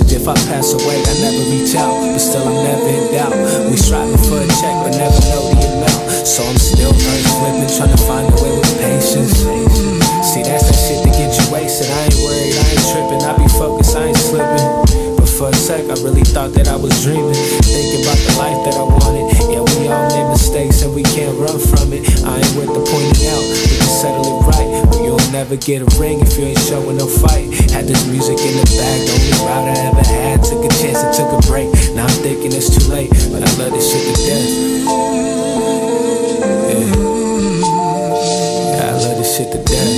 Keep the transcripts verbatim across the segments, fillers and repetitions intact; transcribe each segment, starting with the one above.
message if I pass away. I never reach out, but still I'm never in doubt. We striving for a check, but never know the amount. So I'm still earth flipping, trying to find a way with patience. See, that's that shit that get you wasted. I ain't worried, I ain't tripping, I be focused, I ain't slipping. But for a sec, I really thought that I was dreaming, thinking about the life that I wanted. Yeah, we all made mistakes and we can't run from it. I ain't with the pointing out, we can settle it right. But you'll never get a ring if you ain't showing no fight. Had this music in the bag, the only route I ever had. Took a chance and took a break. Now I'm thinking it's too late, but I love this shit to death. Yeah, yeah, I love this shit to death.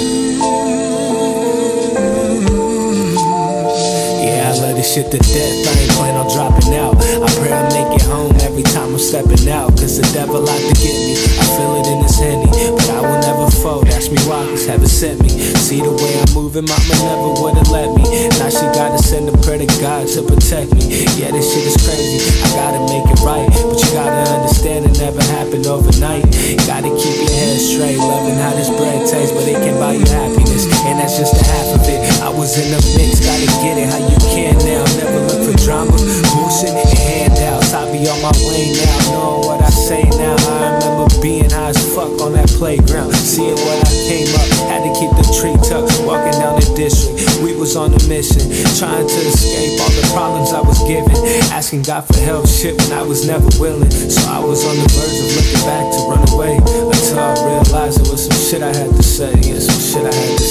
Yeah, I love this shit to death. I ain't plan on dropping out. I pray I make it home every time I'm stepping out. Cause the devil like to get me, I feel it in his henny. But I will never fold, ask me why, cause heaven sent me. See the way I'm moving, mama never would've let me. Now she gotta send a prayer to God to protect me. Yeah, this shit is crazy, I gotta make it right. But you gotta understand it never happened overnight. Gotta keep your head straight, loving how this bread tastes. But it can buy you happiness, and that's just a half of it. I was in the mix, gotta get it how you can now. Never look for drama, bullshit and handouts. I be on my way now, knowing what I say now. I remember being high as fuck on that playground, seeing what I came up, had to keep the tree tucked, walking down the district. We was on a mission, trying to escape all the problems I was given, asking God for help, shit when I was never willing. So I was on the verge of looking back to run away, until I realized it was some shit I had to say, yeah, some shit I had to